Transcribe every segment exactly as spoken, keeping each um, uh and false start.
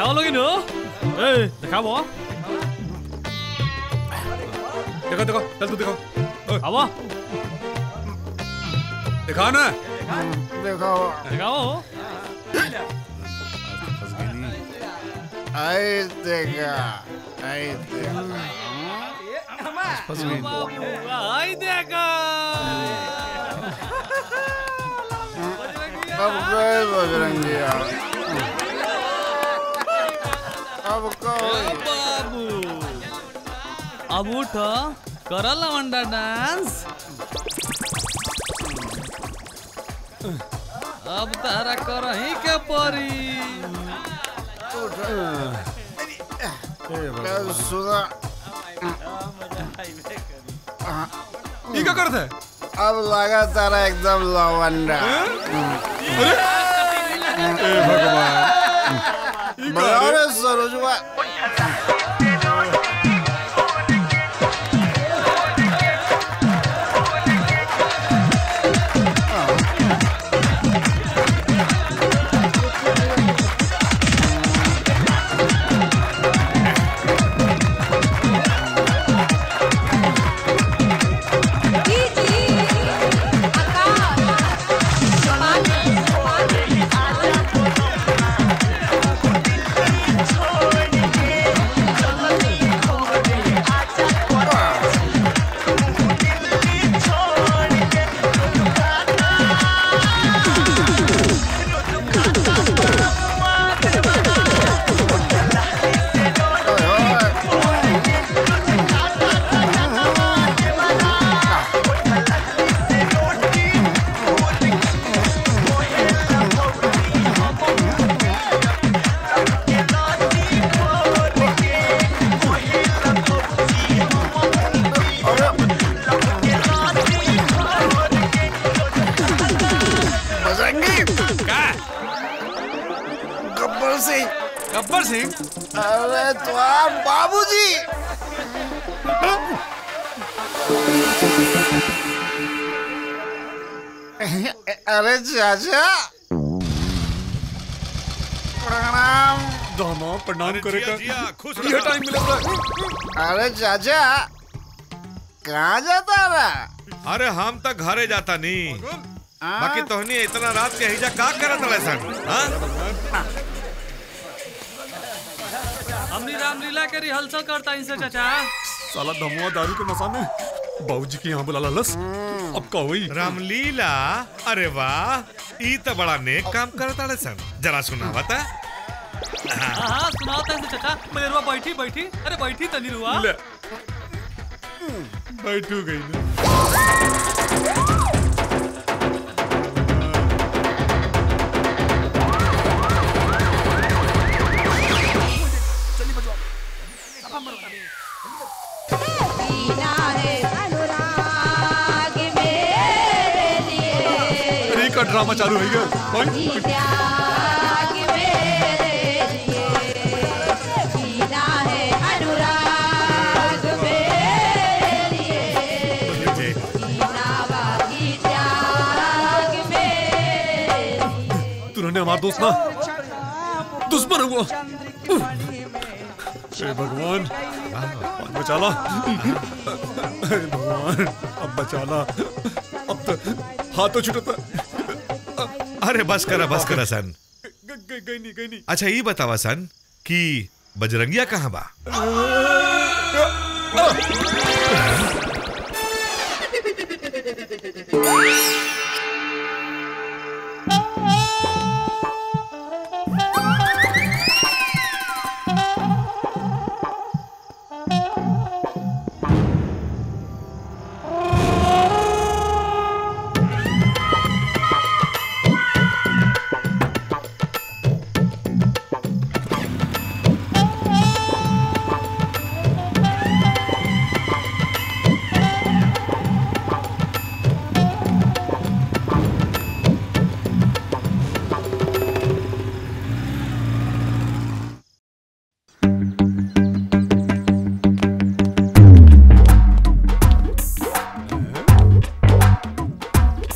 दिखाओ लोगी नो ए दिखाओ देखो देखो चल तू दिखाओ आओ दिखाओ ना दिखाओ दिखाओ आई देखा आई देखा आई देखा अब गए बजरंगिया अब कोई बाबू अब उठ करल लवंडा डांस अब तारा करही के परी सुना ये क्या करता है? अब लगा तारा एकदम लवंडा। अरे भगवान बड़े सरोजवा गब्बर सिंह अरे तो आप बाबूजी अरे चाचा प्रणाम दामा प्रणाम करेगा ये टाइम मिलेगा। अरे चाचा कहाँ जाता रहा? अरे हम तक घरे जाता नहीं बाकी तोहनी इतना रात के हिजा का करत रहे सन हां हमनी रामलीला के रिहर्सल करता इनसे चाचा साला धमुआ दारू के नशा में बाबूजी के यहाँ बुला लस अब का हुई रामलीला अरे वाह ई तो बड़ा नेक काम करता रहे सन जरा सुनावा ता हां हां सुनाओ तैसे चाचा मेरुआ बैठी बैठी अरे बैठी तनी रुआ ले बैठू गई ना ड्रामा चालू हो गया तूने हमारा दोस्त ना दुश्मन हुआ। हे भगवान बचा ला भगवान अब बचा ला अब तो हाथों छुटता। अरे बस करा बस करा सन गई गई नहीं गई नहीं। अच्छा ये बतावा सन कि बजरंगिया कहाँ बा?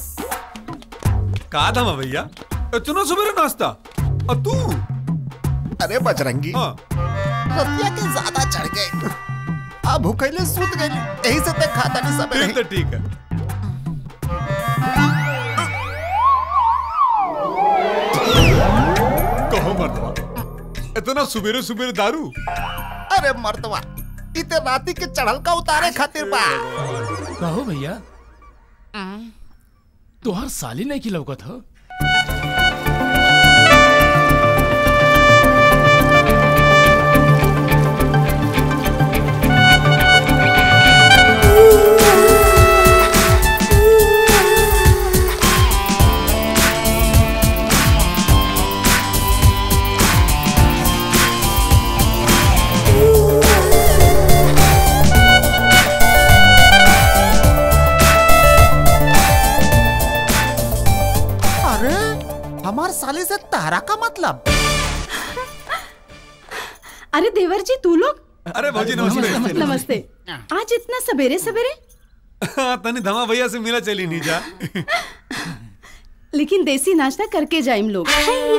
कहा था मैं भैया इतना सवेरे नाश्ता और तू अरे बजरंगी, हाँ रतिया के ज्यादा चढ़ गए। अब भूखैले सूत गए, यही से ते खाता नहीं सब ठीक है ठीक है। कहो मर्दवा, इतना सुबेरे सुबेरे दारू? अरे मर्दवा, इते राती के चढ़ल का उतारे खातिर बा। कहो भैया, तुहार साली नहीं की लौकत हो? हमार साली से तारा का मतलब? अरे देवर जी तू लोग? अरे भौजी नमस्ते। नमस्ते। आज इतना सवेरे सवेरे? तनी धमा भैया से मिला चली नहीं जा। लेकिन देसी नाश्ता करके जाइम लोग।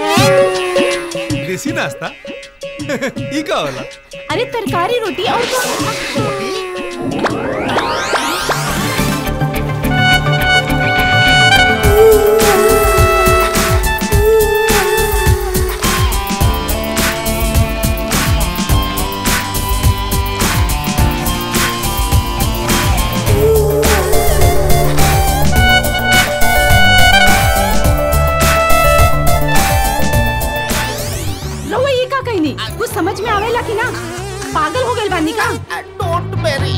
देसी नाश्ता? ई का होला? अरे तरकारी रोटी और रोटी? कुछ समझ में आवेला कि ना? पागल हो गए बानी का? Don't marry.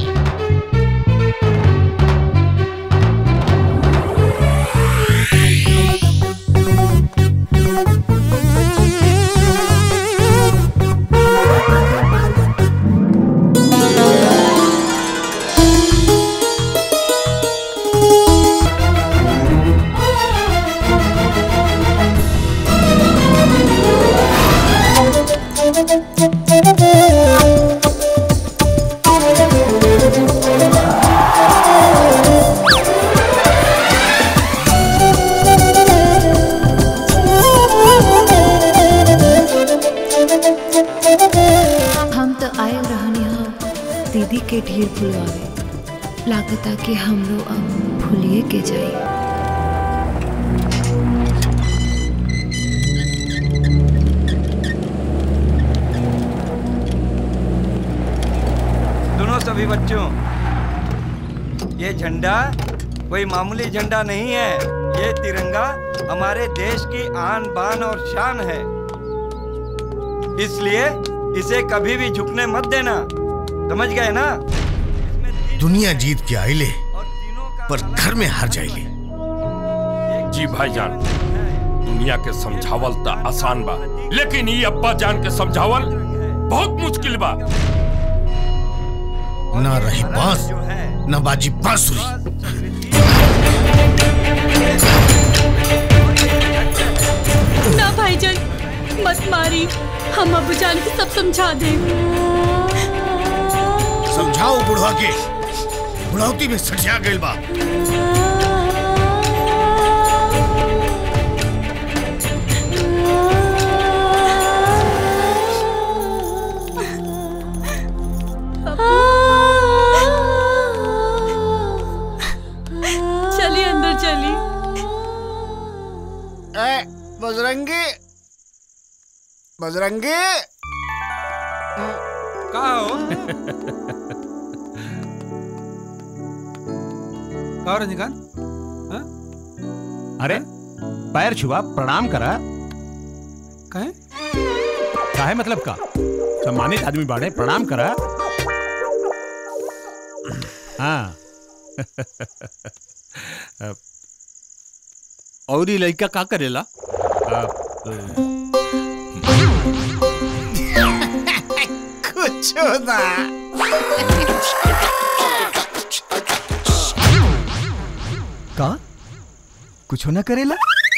हम तो आयल रहनी हो दीदी के ढेर भुलवावे, लागता कि हम लोग अब भूलिए के जाए। सुनो सभी बच्चों, ये झंडा कोई मामूली झंडा नहीं है। ये तिरंगा हमारे देश की आन बान और शान है, इसलिए इसे कभी भी झुकने मत देना, समझ गए ना? दुनिया जीत के आइले पर घर में हार जाइले। जी भाईजान, दुनिया के समझावल तो आसान बा, लेकिन ये अब्बा जान के समझावल बहुत मुश्किल बा। ना रही बांस, ना बाजी बांसुरी। ना भाईजान, मत मारी, हम अब्बू जान के सब समझा दे। समझाओ बुढ़वा के, बुढ़ावती में सठिया गइल बा। चलिए अंदर चलिए। ए बजरंगी, बजरंगी का हो? का रजनीकांत? अरे पैर छुआ, प्रणाम करा। कहे? काहे मतलब का? सम्मानित आदमी बाड़े, प्रणाम करा। हाँ। और ये लड़का का करेला? कुछ ना। का कुछ ना करेला?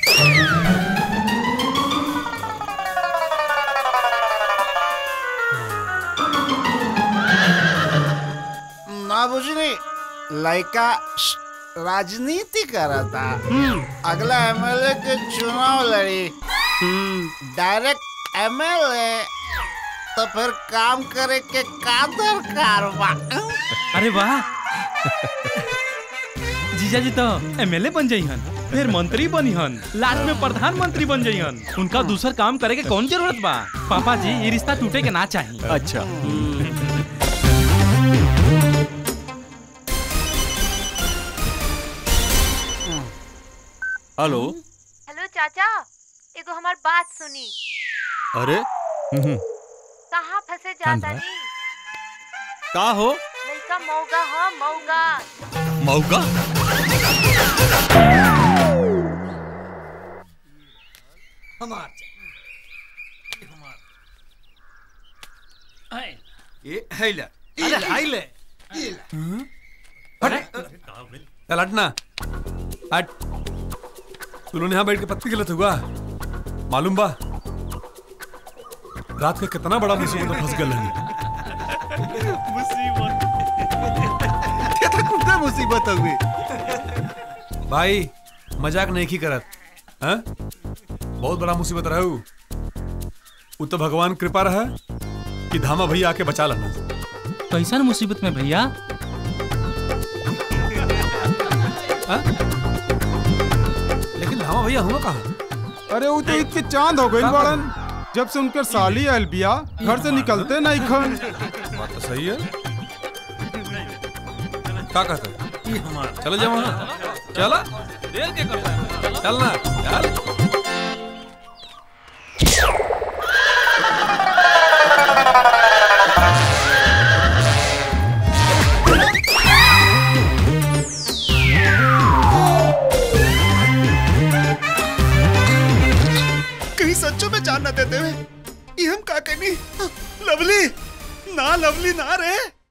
ना बुझनी, लड़का राजनीति करा था। अगला एमएलए के चुनाव लड़ी, डायरेक्ट एमएलए तो फिर काम करे के का दरकार बा? अरे वाह जीजा जी तो एमएलए बन जाइहन, फिर मंत्री बनिहन, लास्ट में प्रधानमंत्री बन जाइहन। उनका दूसर काम करे के कौन जरूरत बा? पापा जी ये रिश्ता टूटे के ना चाहिए। अच्छा हेलो हेलो चाचा, एगो हमार बात सुनी। अरे कहाँ फंसे जाता नी? का हो? लड़का मौगा हो, मौगा। मौका? हमार ये हैला अरे हाइले चल हटना हट। तू लोग यहाँ बैठ के पत्ती गलत हुआ मालूम बा? रात का कितना बड़ा मुसीबत में फंस गल कितना मुसीबत हुई भाई, मजाक नहीं की करत। हाँ? बहुत बड़ा मुसीबत रहू। वो तो भगवान कृपा रहा कि धामा भैया आके बचा लेना। कैसन मुसीबत में भैया? लेकिन धामा भैया हुआ कहाँ? अरे वो तो इतने चांद हो गई बड़न, जब से उनके साली आयल बिया घर से निकलते नहीं खन। बात तो सही है। क्या कहते? चलो जाओ वहाँ। चला देर के करता है। चलना चल। कहीं सच्चों में जान न देते हुए ये हम का करनी? लवली ना, लवली ना रे।